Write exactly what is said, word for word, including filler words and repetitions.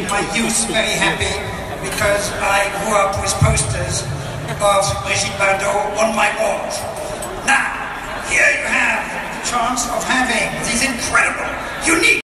my youth very happy because I grew up with posters of Brigitte Bardot on my walls. Now, here you have the chance of having these incredible, unique